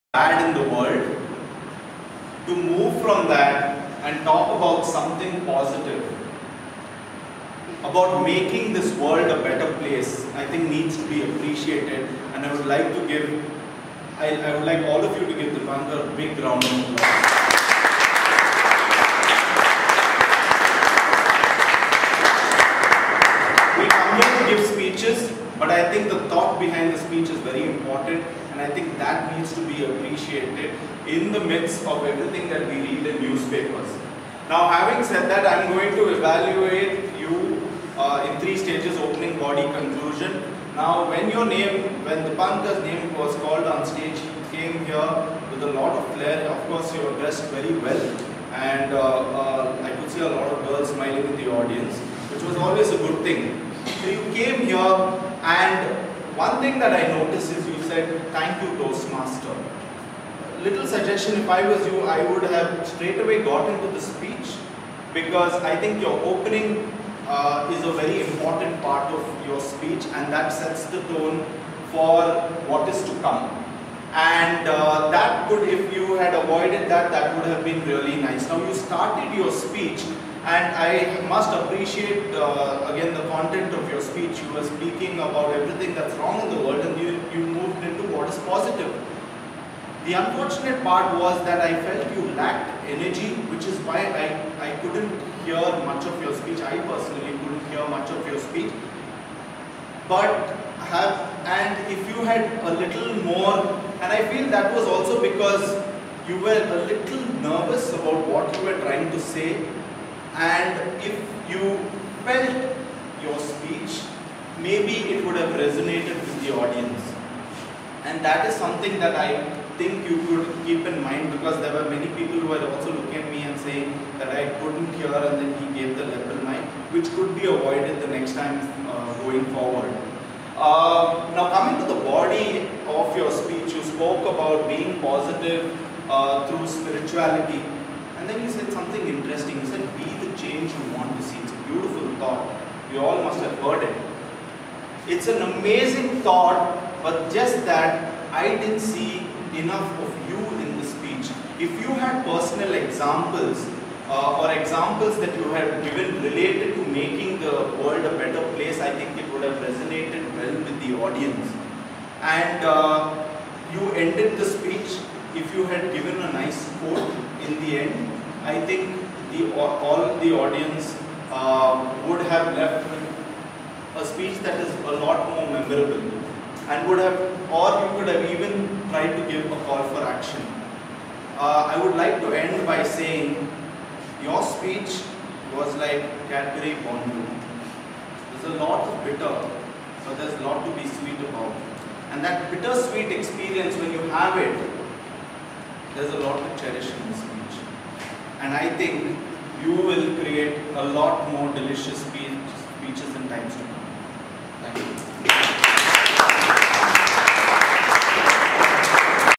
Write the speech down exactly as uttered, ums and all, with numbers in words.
bad in the world, to move from that and talk about something positive, about making this world a better place, I think needs to be appreciated. And I would like to give, I, I would like all of you to give Dipankar a big round of applause. We come here to give speeches, but I think the thought behind the speech is very important, and I think that needs to be appreciated in the midst of everything that we read in newspapers. Now, having said that, I'm going to evaluate you uh, in three stages: opening, body, conclusion. Now, when your name, when Dipankar's name was called on stage, he came here with a lot of flair. Of course, you were dressed very well, and uh, uh, I could see a lot of girls smiling in the audience, which was always a good thing. So you came here, and one thing that I noticed is you said, "Thank you, Toastmaster." Little suggestion, if I was you, I would have straight away got into the speech, because I think your opening uh, is a very important part of your speech, and that sets the tone for what is to come. And uh, that could, if you had avoided that, that would have been really nice. Now, you started your speech, and I must appreciate uh, again the content of your speech. You were speaking about everything that's wrong in the world, and you, you moved into what is positive. The unfortunate part was that I felt you lacked energy, which is why I, I couldn't hear much of your speech. I personally couldn't hear much of your speech. But have, and if you had a little more, and I feel that was also because you were a little nervous about what you were trying to say, and if you felt your speech, maybe it would have resonated with the audience. And that is something that I think you could keep in mind, because there were many people who were also looking at me and saying that I couldn't hear, and then he gave the lapel mic, which could be avoided the next time uh, going forward. Uh, now, coming to the body of your speech, you spoke about being positive uh, through spirituality, and then you said something interesting. You said, "Be the change you want to see." It's a beautiful thought. You all must have heard it. It's an amazing thought, but just that I didn't see enough of you in the speech. If you had personal examples uh, or examples that you had given related to making the world a better place, I think it would have resonated well with the audience. And uh, you ended the speech, if you had given a nice quote in the end, I think the, all the audience uh, would have left with a speech that is a lot more memorable, and would have, or you could have even tried to give a call for action. Uh, I would like to end by saying your speech was like Cadbury Bonbon. There's a lot of bitter, but there's a lot to be sweet about. And that bittersweet experience, when you have it, there's a lot to cherish in the speech. And I think you will create a lot more delicious speech, speeches in times to come. Thank you.